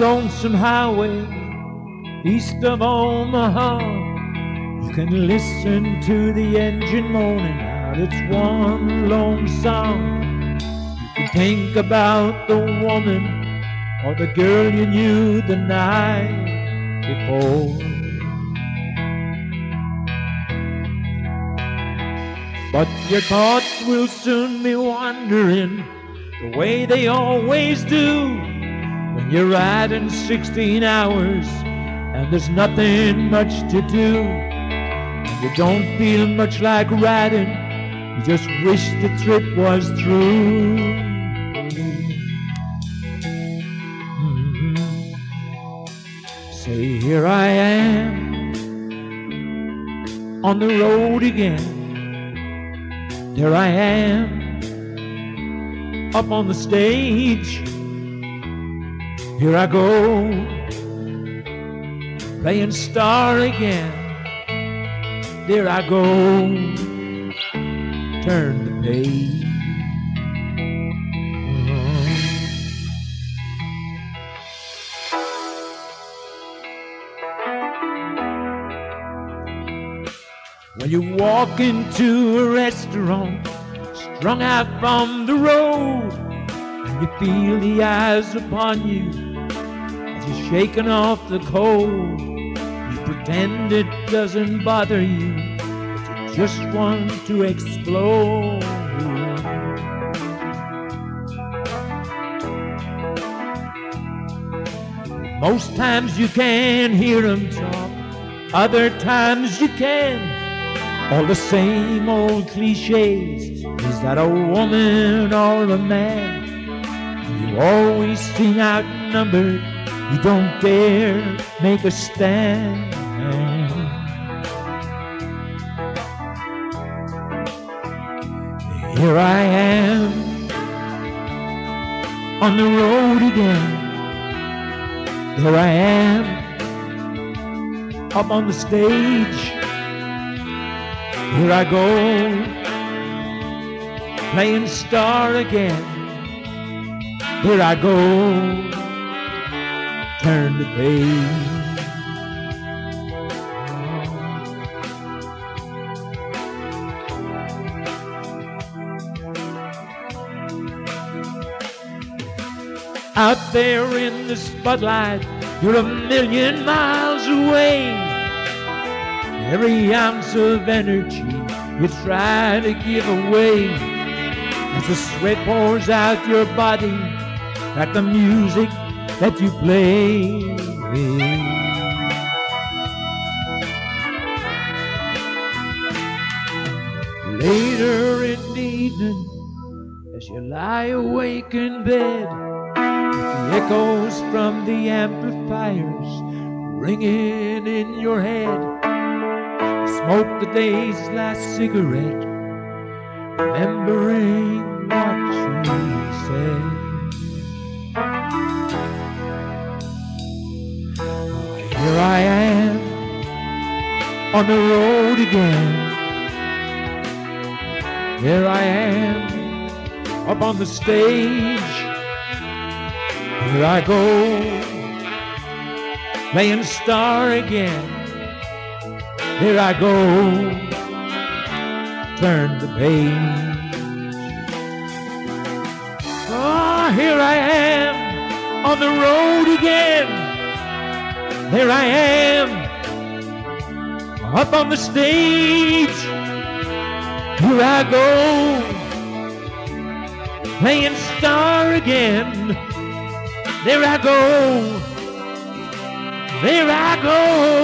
lonesome highway east of Omaha. You can listen to the engine moaning out its one lone song. You can think about the woman or the girl you knew the night before. But your thoughts will soon be wandering the way they always do when you're riding 16 hours and there's nothing much to do. And you don't feel much like riding, you just wish the trip was through. Say, here I am on the road again. There I am up on the stage. Here I go playing star again. There I go, turn the page. When you walk into a restaurant, strung out from the road, and you feel the eyes upon you as you're shaking off the cold, you pretend it doesn't bother you, but you just want to explode. Most times you can't hear them talk, other times you can. All the same old cliches, is that a woman or a man? You always seem outnumbered, you don't dare make a stand. Here I am on the road again. There I am up on the stage. Here I go, playing star again. Here I go, turn the page. Out there in the spotlight, you're a million miles away. Every ounce of energy you try to give away as the sweat pours out your body like the music that you play. Later in the evening, as you lie awake in bed, the echoes from the amplifiers ringing in your head. Smoke the day's last cigarette, remembering what you said. Here I am on the road again. Here I am up on the stage. Here I go, playing star again. Here I go, turn the page. Oh, here I am on the road again. There I am, up on the stage. Here I go, playing star again. There I go, there I go.